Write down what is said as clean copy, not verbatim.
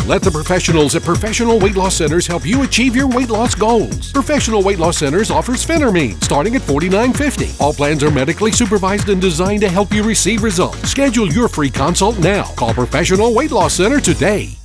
Let the professionals at Professional Weight Loss Centers help you achieve your weight loss goals. Professional Weight Loss Centers offers phentermine, starting at $49.50. All plans are medically supervised and designed to help you receive results. Schedule your free consult now. Call Professional Weight Loss Center today.